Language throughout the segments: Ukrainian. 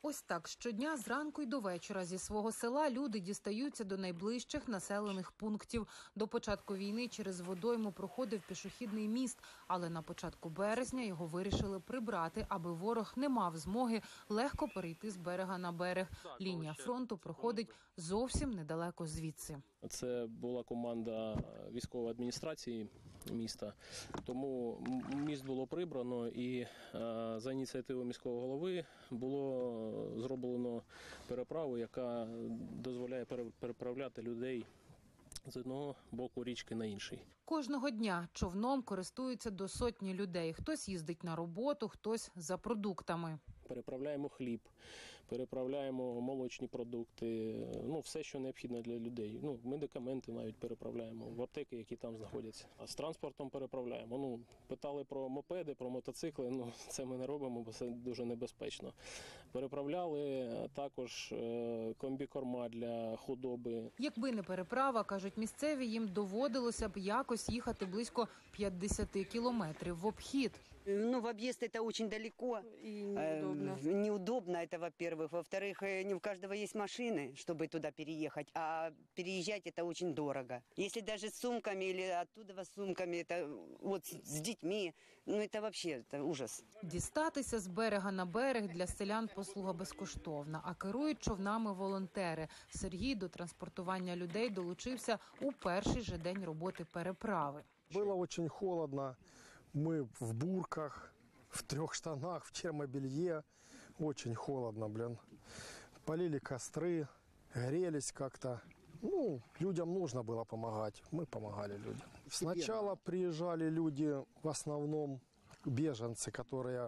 Ось так щодня зранку й до вечора зі свого села люди дістаються до найближчих населених пунктів. До початку війни через водойму проходив пішохідний міст, але на початку березня його вирішили прибрати, аби ворог не мав змоги легко перейти з берега на берег. Лінія фронту проходить зовсім недалеко звідси. Це була команда військової адміністрації міста, тому міст було прибрано і за ініціативою міського голови було зроблено переправу, яка дозволяє переправляти людей з одного боку річки на інший. Кожного дня човном користуються до сотні людей. Хтось їздить на роботу, хтось за продуктами. Переправляємо хліб, переправляємо молочні продукти, все, що необхідно для людей. Медикаменти навіть переправляємо в аптеки, які там знаходяться. А з транспортом переправляємо. Питали про мопеди, про мотоцикли, це ми не робимо, бо це дуже небезпечно. Переправляли також комбікорма для худоби. Якби не переправа, кажуть місцеві, їм доводилося б якось їхати близько 50 кілометрів в обхід. В объезд это очень далеко. И неудобно. Неудобно это, во-первых. Во-вторых, не у каждого есть машины, чтобы туда переехать. А переезжать это очень дорого. Если даже с сумками или оттуда с сумками, это вот с детьми, это вообще это ужас. Дістатися з берега на берег для селян послуга безкоштовна, а керують човнами волонтери. Сергій до транспортування людей долучився у перший же день роботи переправи. Було дуже холодно. Мы в бурках, в 3 штанах, в термобелье. Очень холодно, Полили костры, грелись как-то. Людям нужно было помогать. Мы помогали людям. Сначала приезжали люди, в основном беженцы, которые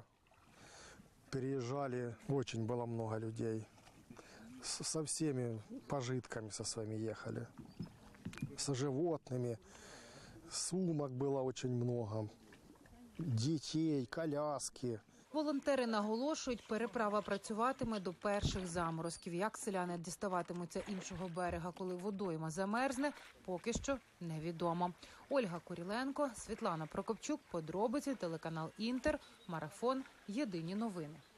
переезжали. Очень было много людей. Со всеми пожитками со своими ехали. Со животными. Сумок было очень много. Дітей, коляски. Волонтери наголошують, переправа працюватиме до перших заморозків. Як селяни діставатимуться іншого берега, коли водойма замерзне, поки що невідомо. Ольга Куріленко, Світлана Прокопчук, подробиці, телеканал Інтер, Марафон, Єдині новини.